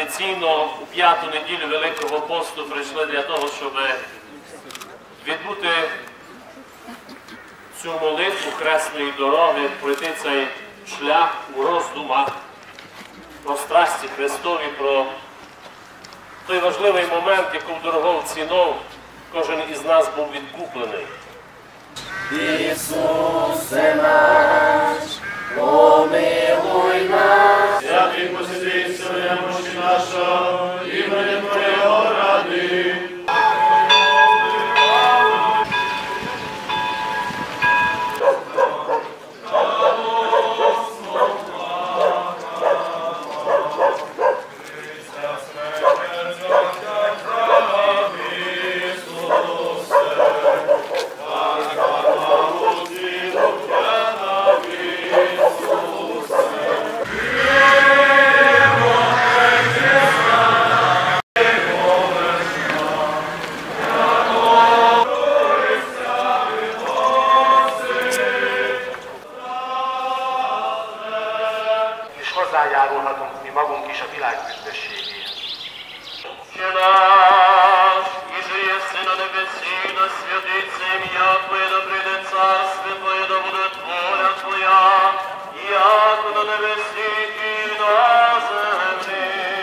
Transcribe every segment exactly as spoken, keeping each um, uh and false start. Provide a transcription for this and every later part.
традиційно у п'яту неділю Великого посту прийшли для того, щоб відбути цю молитву хресної дороги, пройти цей шлях у роздумах про страсті Христові, про той важливий момент, яку дорогою ціною кожен із нас був відкуплений. Ісусе наш, помилуй нас. Святий посвятися немощі наша, імені Твоєго ради. És hozzájárulhatunk mi magunk is a világ büszkeségéhez. Наш, иже если на небеси, да святится имя Твое, да придет царствие Твое, да будет воля Твоя, як на небеси и на земле.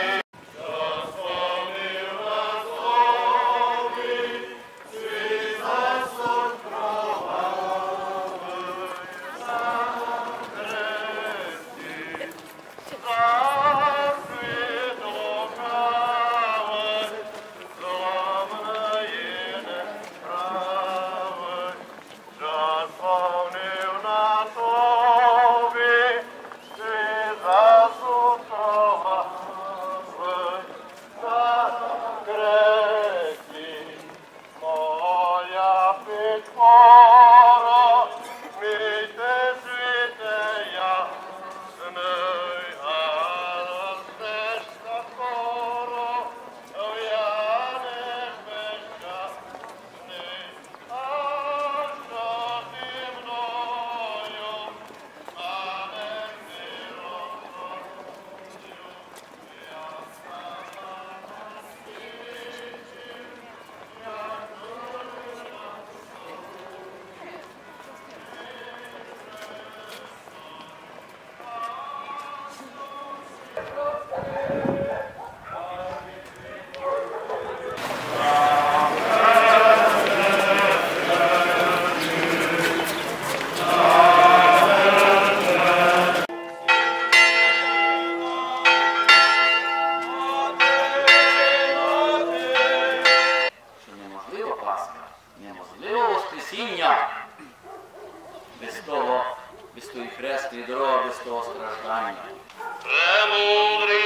Неможливо Воскресіння без того, без тої хресної дороги, без того страждання. Премудрий,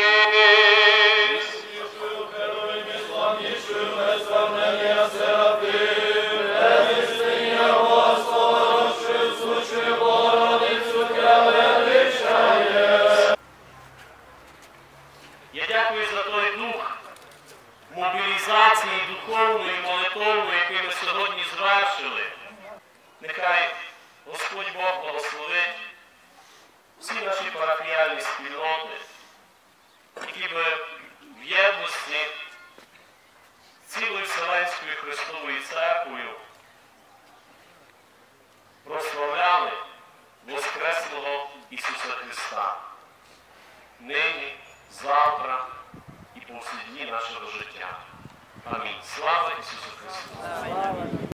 я дякую за той дух мобілізації духовної, молитовної, який ми сьогодні звершили. Нехай Господь Бог благословить всі наші парафіяльні спільноти, які би в єдності з цілою Вселенською Христовою Церквою прославляли Воскреслого Ісуса Христа нині, завтра і по всі дні нашого життя. Амінь. Слава Ісусу Христу!